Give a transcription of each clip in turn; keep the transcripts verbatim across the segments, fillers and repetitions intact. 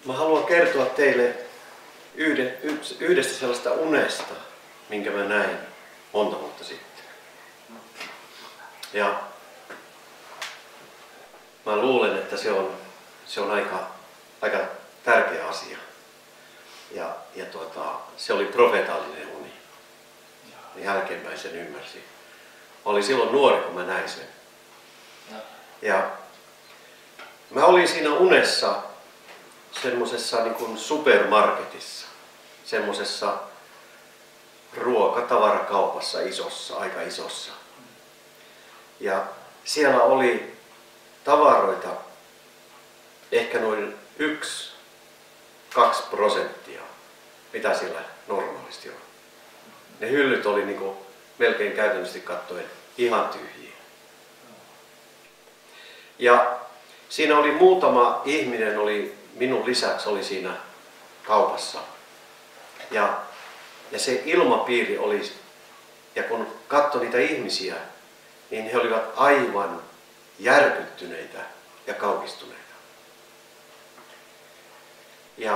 Mä haluan kertoa teille yhden, yhdestä sellaista unesta, minkä mä näin monta vuotta sitten. Ja mä luulen, että se on, se on aika, aika tärkeä asia. Ja, ja tuota, se oli profeetallinen uni. Niin jälkeenpäin sen ymmärsin. Mä olin silloin nuori, kun mä näin sen. Ja mä olin siinä unessa semmosessa niin kuin supermarketissa. Semmosessa ruokatavarakaupassa isossa, aika isossa. Ja siellä oli tavaroita ehkä noin yksi, kaksi prosenttia, mitä siellä normaalisti on. Ne hyllyt oli niin kuin melkein käytännössä katsoen ihan tyhjiä. Ja siinä oli muutama ihminen, oli, minun lisäksi oli siinä kaupassa. Ja, ja se ilmapiiri oli, ja kun katsoi niitä ihmisiä, niin he olivat aivan järkyttyneitä ja kauhistuneita. Ja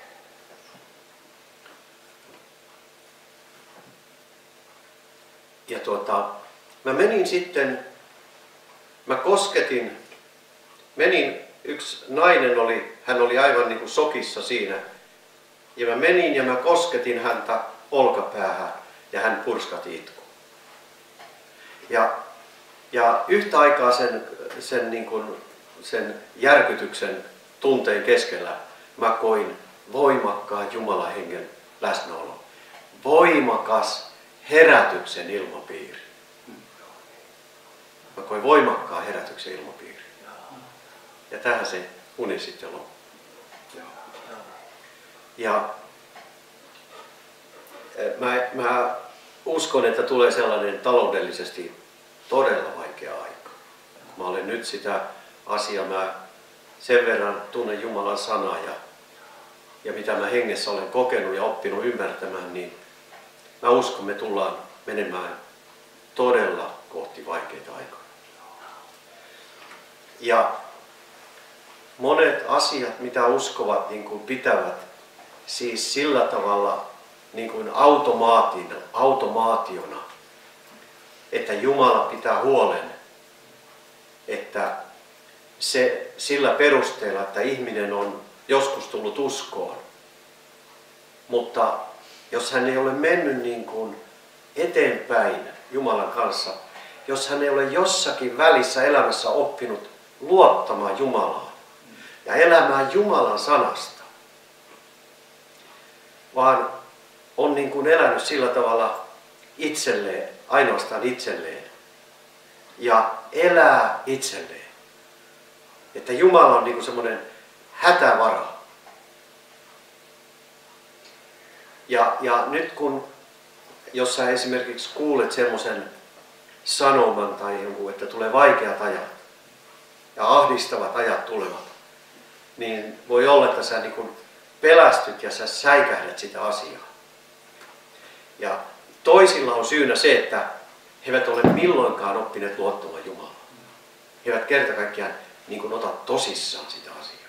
Ja tuota, mä menin sitten, mä kosketin, menin, yksi nainen oli, hän oli aivan niin kuin sokissa siinä. Ja mä menin ja mä kosketin häntä olkapäähän ja hän purskati itku. Ja, ja yhtä aikaa sen, sen, niin kuin, sen järkytyksen tunteen keskellä mä koin voimakkaan Jumalan hengen läsnäolo. Voimakas herätyksen ilmapiiri. Mä koin voimakkaan herätyksen ilmapiiri. Ja tähän se uni sitten loppui. Ja mä, mä uskon, että tulee sellainen taloudellisesti todella vaikea aika. Mä olen nyt sitä asiaa, mä sen verran tunnen Jumalan sanaa ja, ja mitä mä hengessä olen kokenut ja oppinut ymmärtämään, niin mä uskon, me tullaan menemään todella kohti vaikeita aikoja. Ja monet asiat, mitä uskovat, niin kuin pitävät siis sillä tavalla niin kuin automaatina, automaationa, että Jumala pitää huolen, että se sillä perusteella, että ihminen on joskus tullut uskoon, mutta jos hän ei ole mennyt niin kuin eteenpäin Jumalan kanssa, jos hän ei ole jossakin välissä elämässä oppinut luottamaan Jumalaan ja elämään Jumalan sanasta, vaan on niin kuin elänyt sillä tavalla itselleen, ainoastaan itselleen ja elää itselleen. Että Jumala on niin kuin semmoinen hätävara. Ja, ja nyt kun, jos sä esimerkiksi kuulet semmoisen sanoman tai jonkun, että tulee vaikeat ajat ja ahdistavat ajat tulevat, niin voi olla, että sä niin kuin pelästyt ja sä säikähdät sitä asiaa. Ja toisilla on syynä se, että he eivät ole milloinkaan oppineet luottamaan Jumalaan. He eivät kerta kaikkiaan niin kuin ota tosissaan sitä asiaa.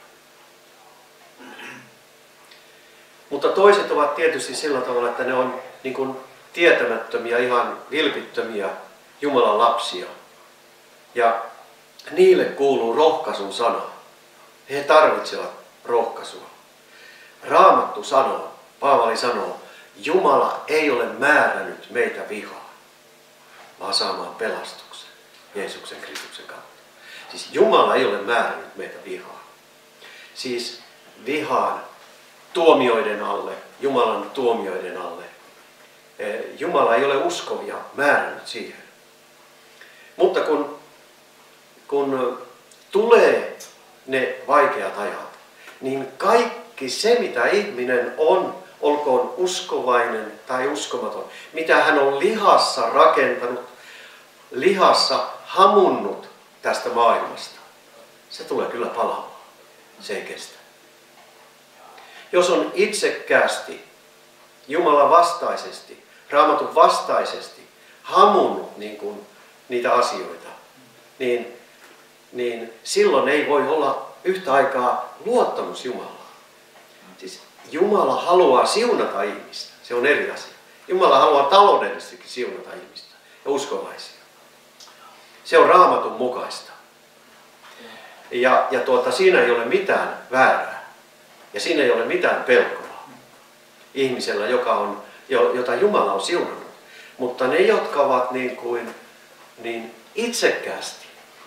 Mutta toiset ovat tietysti sillä tavalla, että ne on niin kuin tietämättömiä, ihan vilpittömiä Jumalan lapsia. Ja niille kuuluu rohkaisun sana. He tarvitsevat rohkaisua. Raamattu sanoo, Paavali sanoo, Jumala ei ole määrännyt meitä vihaan, vaan saamaan pelastuksen Jeesuksen Kristuksen kautta. Siis Jumala ei ole määrännyt meitä vihaan. Siis vihaan tuomioiden alle, Jumalan tuomioiden alle. Jumala ei ole uskovia määrännyt siihen. Mutta kun, kun tulee ne vaikeat ajat, niin kaikki se, mitä ihminen on, olkoon uskovainen tai uskomaton, mitä hän on lihassa rakentanut, lihassa hamunnut tästä maailmasta, se tulee kyllä palaamaan. Se ei kestä. Jos on itsekkäästi, Jumalan vastaisesti, Raamatun vastaisesti hamunnut niin kuin niitä asioita, niin, niin silloin ei voi olla yhtä aikaa luottamus Jumalaan. Siis Jumala haluaa siunata ihmistä. Se on eri asia. Jumala haluaa taloudellisestikin siunata ihmistä ja uskovaisia. Se on Raamatun mukaista. Ja, ja tuota, siinä ei ole mitään väärää. Ja siinä ei ole mitään pelkoa ihmisellä, joka on, jota Jumala on siunannut. Mutta ne, jotka ovat niin kuin niin itsekkäästi,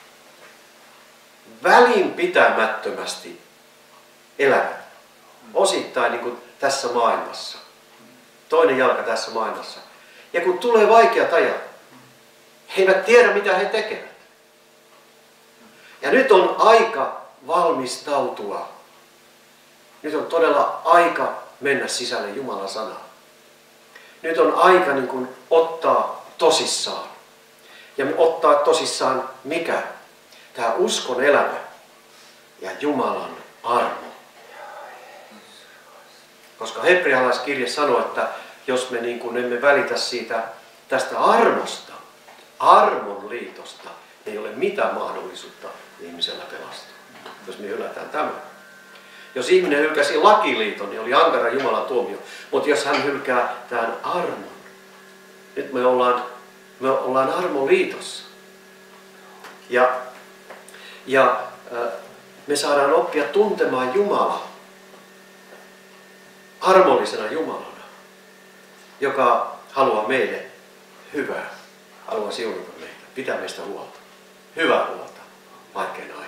välinpitämättömästi elävät, osittain niin kuin tässä maailmassa. Toinen jalka tässä maailmassa. Ja kun tulee vaikeat ajat, he eivät tiedä, mitä he tekevät. Ja nyt on aika valmistautua. Nyt on todella aika mennä sisälle Jumalan sanaan. Nyt on aika niin kuin ottaa tosissaan. Ja ottaa tosissaan mikä? Tämä uskon elämä ja Jumalan armo. Koska hebrealaiskirje sanoo, että jos me niin kuin emme välitä siitä tästä armosta, armon liitosta, niin ei ole mitään mahdollisuutta ihmisellä pelastua, jos me hylätään tämä. Jos ihminen hylkäsi lakiliiton, niin oli ankara Jumalan tuomio. Mutta jos hän hylkää tämän armon, nyt me ollaan, me ollaan armoliitossa. Ja, ja me saadaan oppia tuntemaan Jumalaa armollisena Jumalana, joka haluaa meille hyvää, haluaa siunata meitä, pitää meistä huolta, hyvää huolta vaikeina aikoina.